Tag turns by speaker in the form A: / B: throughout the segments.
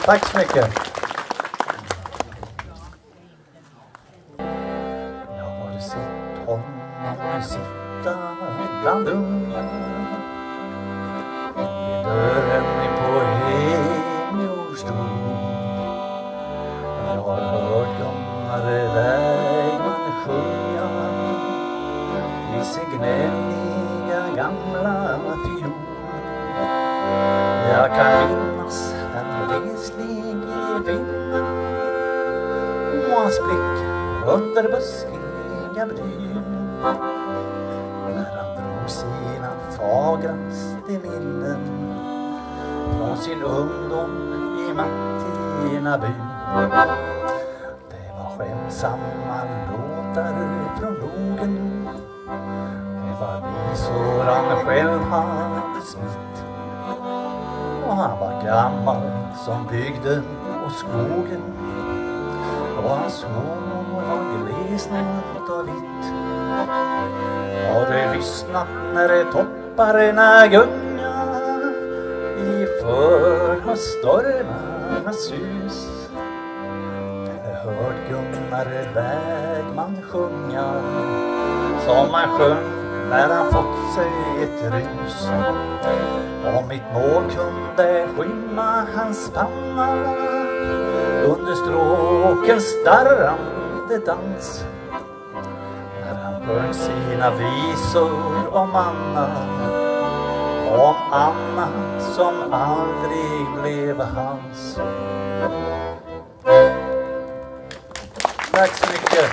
A: Tack så mycket. Jag har sett honom sitta bland unga vid dörren på Hemjordsbro. Jag har hört Gunnar Bergman sjunga i sin gnälliga gamla fiol. Jag kan minnas den reslige vinden och hans blick under buskiga bryn när han drog sina fagraste minnen från sin ungdom i Mattina-byn. Det var skämsamma låtar från logen, det var visor han själv hade smitt. Och han var gammal som bygden och skogen, och hans hår var glesnat och vitt. Har du lyssnat när topparna gungar i förhöststormarnas sus? Hört Gunnar Bergman sjunga som han sjöng när han fått sig ett rus. Om mitt mål kunde skymma hans panna under stråkens darrande dans, när han sjöng sina visor om Anna som aldrig blev hans. Tack så mycket.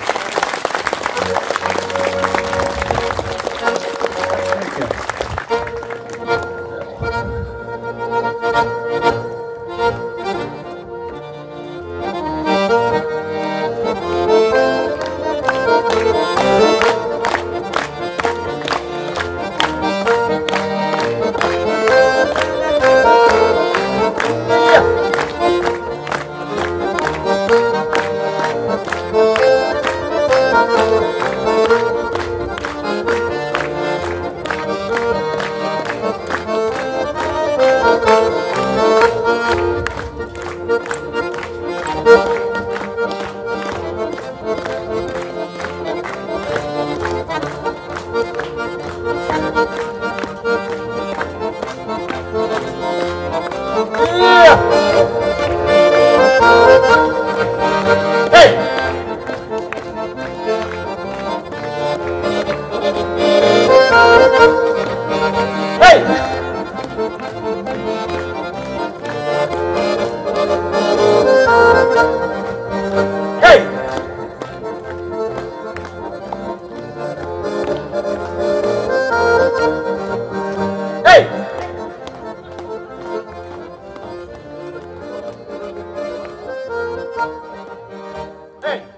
B: Hey!